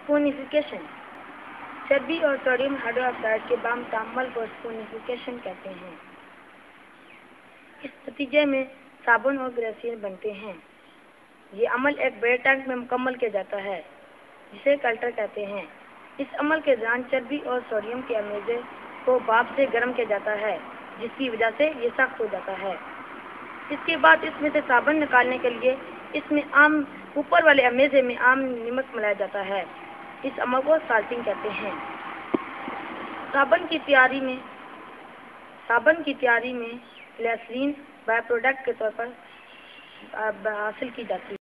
स्पूनिफिकेशन। चर्बी और sodium hydroxide के बाम तामल को स्पूनिफिकेशन कहते हैं। इस नतीजे में साबुन और ग्लिसरीन बनते हैं। ये अमल एक बड़े टैंक में मुकम्मल किया जाता है जिसे कल्टर कहते हैं। इस अमल के दौरान चर्बी और सोडियम के अमेजे को भाप से गर्म किया जाता है जिसकी वजह से ये सख्त हो जाता है। इसके बाद इसमें से साबुन निकालने के लिए इसमें ऊपर वाले अमेजे में आम नमक मिलाया जाता है। इस अमल को साल्टिंग कहते हैं। साबुन की तैयारी में ग्लिसरीन बाय प्रोडक्ट के तौर पर हासिल की जाती है।